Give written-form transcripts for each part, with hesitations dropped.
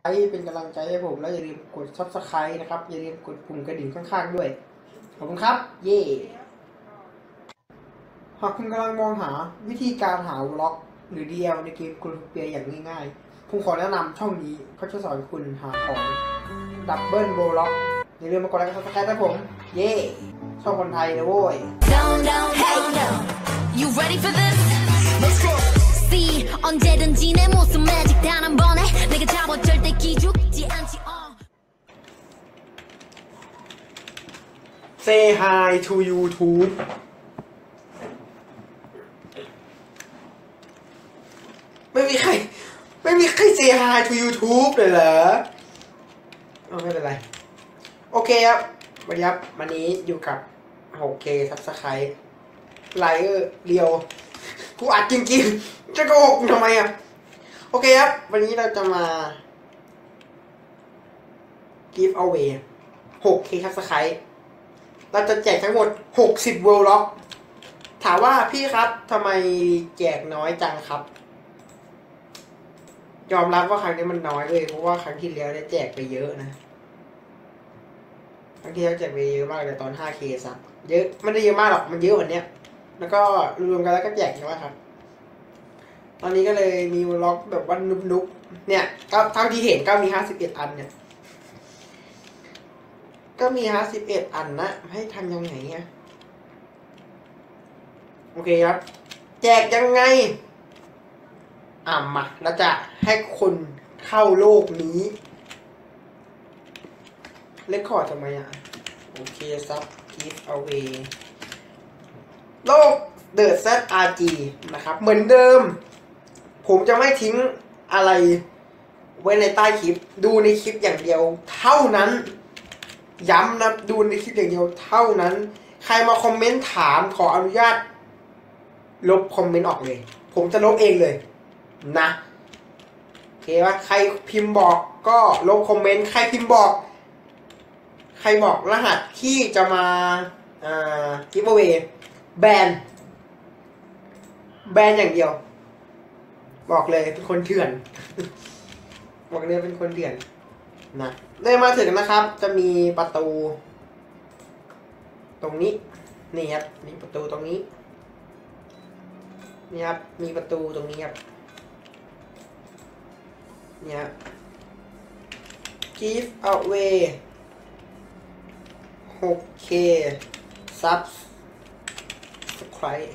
เป็นกำลังใจให้ผมแล้วอย่าลืมกด Subscribe นะครับอย่าลืมกดปุ่มกระดิ่งข้างๆด้วยขอบคุณครับเย่หากคุณกำลังมองหาวิธีการหาบล็อกหรือ DL ในเกมกรูเปียอย่างง่ายๆผมขอแนะนำช่องนี้เขาจะสอนคุณหาของดับเบิลโบล็อกอย่าลืมมากดไลค์กด Subscribe นะผมเย่ช่องคนไทยนะโว้ย You ready for this? Let's go. See 언제든지 내 모습 매직 단 한 번에 내가 잡아 절대 기죽지 않지. Say hi to YouTube ไม่มีใคร say hi to YouTube เลยเหรอไม่เป็นไรโอเคครับวันนี้อยู่กับ 6K Subscribe ไลเออร์เดียวกูอัดจริงๆจะโกหกทำไมอ่ะโอเคครับวันนี้เราจะมา give away 6K Subscribe เราจะแจกทั้งหมด60 World Lock ถามว่าพี่ครับทำไมแจกน้อยจังครับยอมรับว่าครั้งนี้มันน้อยเลยเพราะว่าครั้งที่แล้วได้แจกไปเยอะนะครั้งที่แล้วแจกไปเยอะมากเลยตอน 5K ซับเยอะไม่ได้เยอะมากหรอกมันเยอะกว่านี้แล้วก็รวมกันแล้วก็แจกเยอะครับตอนนี้ก็เลยมีล็อกแบบว่านุบๆเนี่ยก็เท่าที่เห็นก็มี51อันเนี่ยก็มี51อันนะให้ทำยังไงเนี่ยโอเคครับแจกยังไงมาแล้วจะให้คนเข้าโลกนี้เล่นคอร์ดทำไมโอเคซับ give away โลก The ZRG นะครับเหมือนเดิมผมจะไม่ทิ้งอะไรไว้ในใต้คลิปดูในคลิปอย่างเดียวเท่านั้นย้ำนะดูในคลิปอย่างเดียวเท่านั้นใครมาคอมเมนต์ถามขออนุญาตลบคอมเมนต์ออกเลยผมจะลบเองเลยนะโอเคว่าใครพิมพ์บอกก็ลบคอมเมนต์ใครพิมพ์บอกใครบอกรหัสที่จะมากิฟต์เอาไว้แบนอย่างเดียวบอกเลยเป็นคนเถื่อนบอกเลยเป็นคนเถื่อนนะเลยมาถึงนะครับจะมีประตูตรงนี้นี่ครับมีประตูตรงนี้นี่ครับมีประตูตรงนี้ครับเนี่ย give away 6K subscribe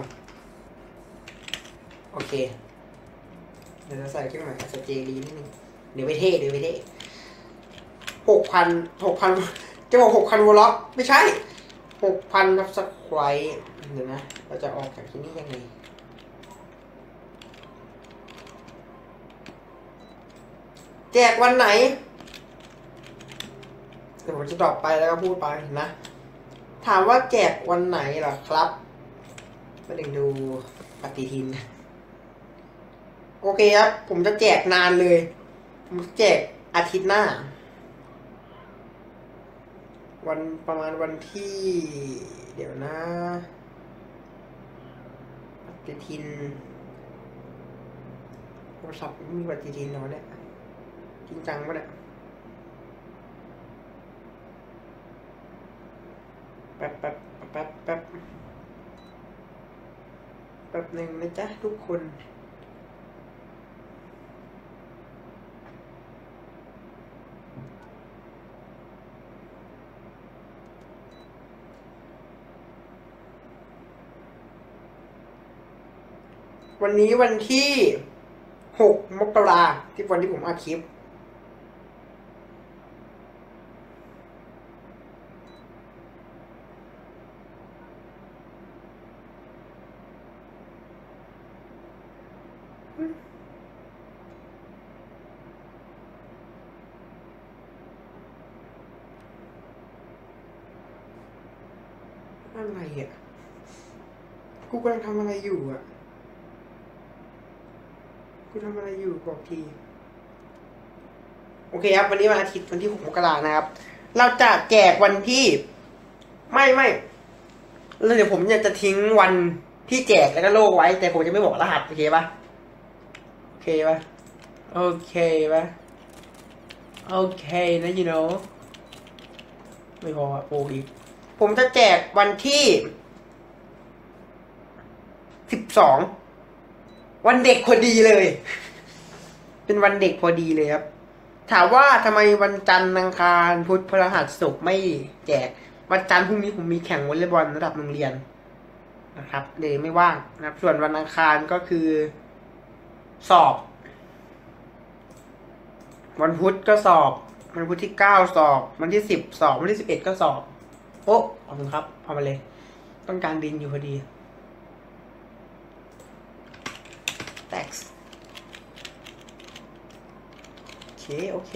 โอเคเดี๋ยวเราใส่เครื่องหมายสเจดีนิดนึงเดี๋ยวไปเท่6,000จะบอก6,000 วอลล็อกไม่ใช่ 6,000 subscribe เดี๋ยวนะเราจะออกจากที่นี่ยังไงแจกวันไหนเดี๋ยวผมจะตอบไปแล้วก็พูดไปนะถามว่าแจกวันไหนเหรอครับมาดูปฏิทินโอเคครับผมจะแจกนานเลยผมแจกอาทิตย์หน้าวันประมาณวันที่เดี๋ยวนะปฏิทินโทรศัพท์มีปฏิทินเนาะเนี่ยจริงจังปะเนี่ยแป๊บหนึ่งนะจ๊ะทุกคนวันนี้วันที่6 มกราที่วันที่ผมอัดคลิปอะไรกูกำลังทำอะไรอยู่กูทำอะไรอยู่บอกทีโอเคครับวันนี้วันอาทิตย์วันที่6 มกรานะครับเราจะแจกวันที่ไม่แล้วเดี๋ยวผมจะทิ้งวันที่แจกแล้วก็โลกไว้แต่ผมจะไม่บอกรหัสโอเคปะโอเคปะโอเคนะ ไม่พอโปรอีกผมจะแจกวันที่12วันเด็กพอดีเลย เป็นวันเด็กพอดีเลยครับถามว่าทำไมวันจันทร์อังคารพุธพฤหัสศุกร์ไม่แจกวันจันทร์พรุ่งนี้ผมมีแข่งวอลเลย์บอลระดับโรงเรียนนะครับเลยไม่ว่างนะครับส่วนวันอังคารก็คือสอบวันพุธก็สอบวันพุธที่9สอบวันที่10สอบวันที่11ก็สอบโอ้ขอบคุณครับเอามาเลยต้องการดินอยู่พอดี thanks โอเค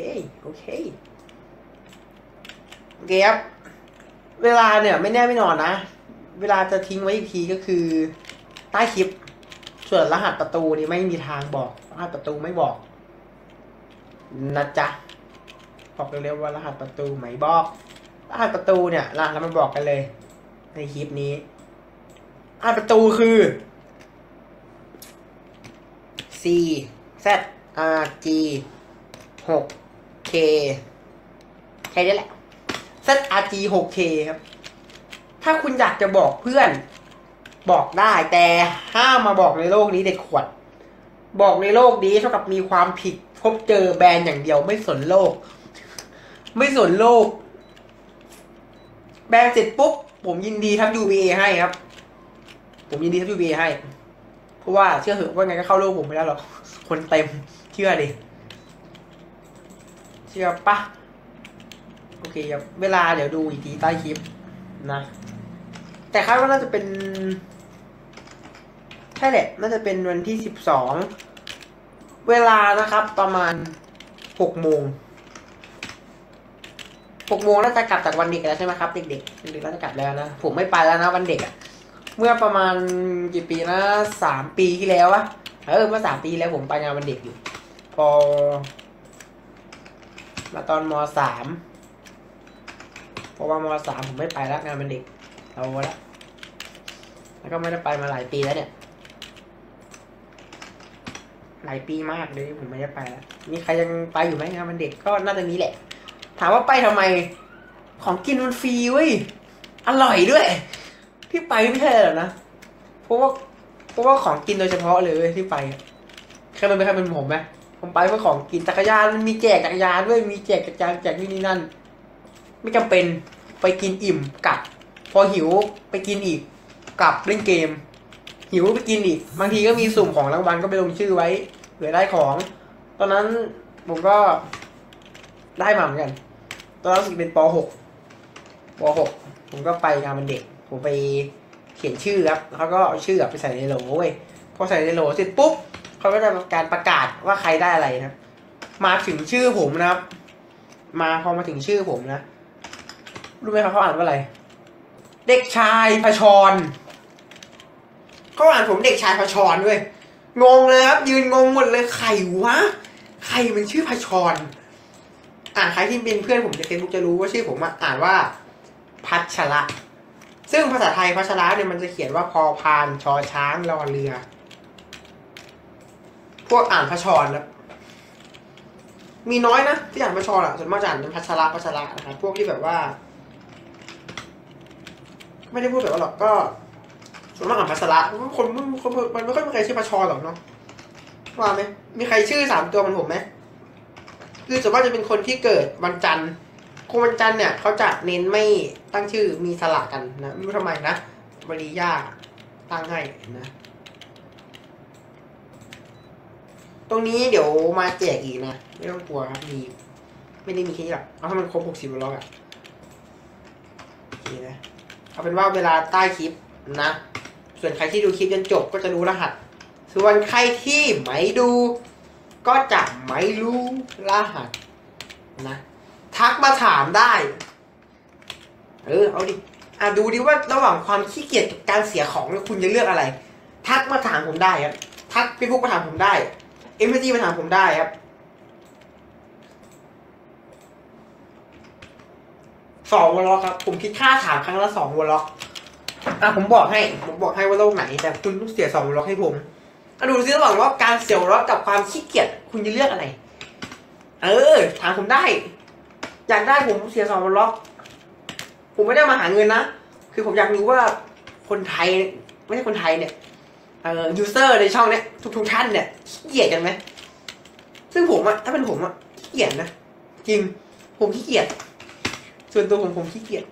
ครับเวลาเนี่ยไม่แน่ไม่นอนนะเวลาจะทิ้งไว้อีกทีก็คือใต้คลิปส่วนรหัสประตูนี่ไม่มีทางบอกรหัสประตูไม่บอกนะจ๊ะบอกเร็วๆว่ารหัสประตูไหมบอกรหัสประตูเนี่ยเรามาบอกกันเลยในคลิปนี้รหัสประตูคือ C Z R G 6K แค่นี้แหละ Z R G 6K ครับถ้าคุณอยากจะบอกเพื่อนบอกได้แต่ห้ามมาบอกในโลกนี้เด็ดขวดบอกในโลกนี้เท่ากับมีความผิดพบเจอแบนอย่างเดียวไม่สนโลกแบนเสร็จปุ๊บผมยินดีทำ UBA ให้ครับผมยินดีทำ UBA ให้เพราะว่าเชื่อเหอะว่าไงก็เข้าโลกผมไม่ได้หรอกคนเต็มเชื่อดิเชื่อปะโอเคครับเวลาเดี๋ยวดูอีกทีใต้คลิปนะแต่คาดว่าน่าจะเป็นใช่แหละน่าจะเป็นวันที่12เวลานะครับประมาณ6 โมงน่าจะกลับจากวันเด็กแล้วใช่ไหมครับเด็กๆน่าจะกลับแล้วนะผมไม่ไปแล้วนะวันเด็กอะเมื่อประมาณกี่ปีนะ3 ปีที่แล้ววะเมื่อ3 ปีแล้วผมไปงานวันเด็กอยู่พอมาตอนม.3เพราะว่าม.3ผมไม่ไปแล้วงานวันเด็กเอาละแล้วก็ไม่ได้ไปมาหลายปีแล้วเนี่ยหลายปีมากเลยผมไม่ได้ไปแล้วมีใครยังไปอยู่ไหมงานวันเด็กก็น่าจะมีแหละถามว่าไปทำไมของกินมันฟรีเว้ยอร่อยด้วยที่ไปไม่ใช่หรอนะเพราะว่าของกินโดยเฉพาะเลยที่ไปเคยเป็นผมไหมผมไปเพื่อของกินจักรยานมันมีแจกจักรยานด้วยมีแจกนี่นั่นไม่จำเป็นไปกินอิ่มกลับพอหิวไปกินอีกกลับเล่นเกมหิวไปกินอีกบางทีก็มีสุ่มของรางวัลก็ไปลงชื่อไว้เผื่อได้ของตอนนั้นผมก็ได้มาเหมือนกันตอนนั้นรู้สึกเป็นป .6 ผมก็ไปงานวันเด็กผมไปเขียนชื่อครับเขาก็เอาชื่อไปใส่ในโหลเว้ยพอใส่ในโหลเสร็จปุ๊บเขาก็จะทำการประกาศว่าใครได้อะไรนะครับมาถึงชื่อผมนะครับพอมาถึงชื่อผมนะรู้ไหมครับเขาอ่านว่าอะไรเด็กชายพชรเขาอ่านผมเด็กชายพชรด้วยงงเลยครับยืนงงหมดเลยใครวะใครเป็นชื่อพชรใครที่เป็นเพื่อนผมในเฟซบุ๊กจะรู้ว่าชื่อผมอ่านว่าพัชระซึ่งภาษาไทยพัชระเนี่ยมันจะเขียนว่าพอพานชอช้างรอเรือพวกอ่านพชรนะมีน้อยนะที่อ่านพชรส่วนมากจะอ่านเป็นพัชระนะครับพวกที่แบบว่าไม่ได้พูดแบบว่าหรอกก็ส่วนมากอ่านพัชระคนมันไม่ค่อยมีใครชื่อพชรหรอกเนาะว่าไหมมีใครชื่อ3 ตัวเหมือนผมไหมคือส่วนมากจะเป็นคนที่เกิดวันจันทร์คนวันจันทร์เนี่ยเขาจะเน้นไม่ตั้งชื่อมีสระกันนะไม่รู้ทำไมนะบริยาตั้งให้นะตรงนี้เดี๋ยวมาแจกอีกนะไม่ต้องกลัวครับไม่ได้มีแค่นี้หรอกเอาให้มันครบ60 บล็อกอ่ะโอเคนะเอาเป็นว่าเวลาใต้คลิปนะส่วนใครที่ดูคลิปจนจบก็จะรู้รหัสส่วนใครที่ไม่ดูก็จะไม่รู้รหัสนะทักมาถามได้เอาดิดูดิว่าระหว่างความขี้เกียจกับการเสียของคุณจะเลือกอะไรทักมาถามผมได้ครับทักพี่ฟุกมาถามผมได้MSGมาถามผมได้ครับ2 วอลล็อกครับผมคิดค่าถามครั้งละ2 วอลล็อกผมบอกให้ว่าโลกไหนแต่คุณต้องเสีย2 วอลล็อกให้ผมดูซิระหว่างว่าการเสียวล็อกกับความขี้เกียจคุณจะเลือกอะไรถามผมได้อยากได้ผมเสีย2 ล็อกผมไม่ได้มาหาเงินนะคือผมอยากรู้ว่าคนไทยไม่ใช่คนไทยเนี่ยยูเซอร์ในช่องเนี้ยทุกท่านเนี่ยขี้เกียจกันไหมซึ่งผมอะถ้าเป็นผมอะขี้เกียจนะจริงผมขี้เกียจส่วนตัวผมขี้เกียจ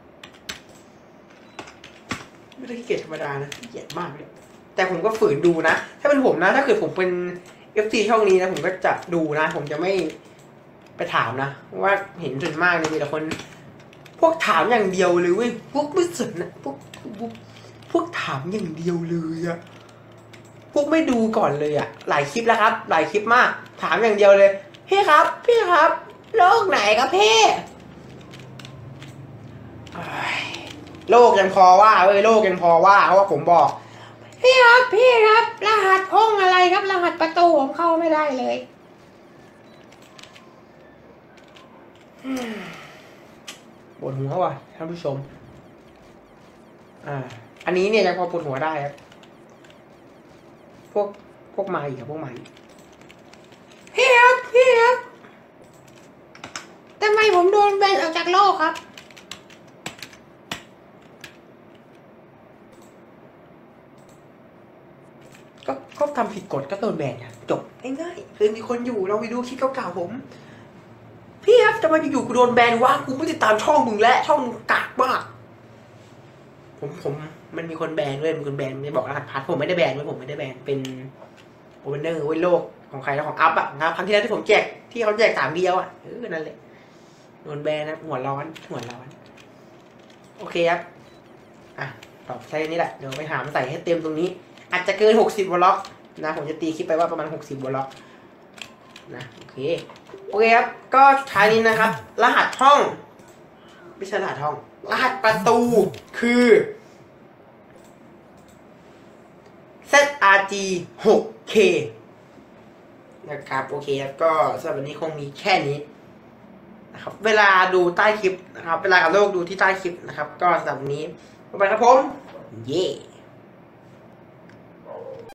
ไม่ได้ขี้เกียจธรรมดานะขี้เกียจมากเลยแต่ผมก็ฝืนดูนะถ้าเป็นผมนะถ้าเกิดผมเป็น FC ช่องนี้นะผมก็จะดูนะผมจะไม่ไปถามนะว่าเห็นส่วนมากเนี่ยมีแต่คนพวกถามอย่างเดียวเลยเว้ยพวกไม่สนนะพวกถามอย่างเดียวเลยอะพวกไม่ดูก่อนเลยอะหลายคลิปแล้วครับหลายคลิปมากถามอย่างเดียวเลยพี่ครับโลกไหนครับพี่โลกยังพอว่าเว้ยโลกยังพอว่าเพราะว่าผมบอกพี่ครับรหัสห้องอะไรครับรหัสประตูผมเข้าไม่ได้เลยปวดหัวว่ะท่านผู้ชมอันนี้เนี่ยยังพอปวดหัวได้ครับพวกมาอีกครับพวกมาอีกพี่ครับทำไมผมโดนแบนออกจากโลกครับก็ทำผิดกฎก็โดนแบนครับจบง่ายๆคือมีคนอยู่เราไปดูคลิปเก่าๆผมพี่ครับทำไมอยู่กูโดนแบนวะกูไม่ติดตามช่องมึงและช่องมึงกากมากผมมันมีคนแบนด้วยมีคนแบนไม่บอกรหัสพาร์ทผมไม่ได้แบนผมไม่ได้แบนเป็นโอเวอร์เนอร์โลกของใครแล้วของอัพนะครับครั้งที่แล้วที่ผมแจกที่เขาแจก3 เดียวนั่นแหละโดนแบนนะหัวร้อนโอเคครับตอบใช่นี้แหละเดี๋ยวไปหาใส่ให้เต็มตรงนี้อาจจะเกิน60 วอลล็อกนะผมจะตีคลิปไปว่าประมาณ60 วอลล็อกนะโอเคครับก็สุดท้ายนี้นะครับรหัสห้องไม่ใช่รหัสห้องรหัสประตูคือ ZRG 6K นะครับโอเคครับก็สำหรับวันนี้คงมีแค่นี้นะครับเวลาดูใต้คลิปนะครับเวลากับโลกดูที่ใต้คลิปนะครับก็สำหรับวันนี้ไปครับผมเย้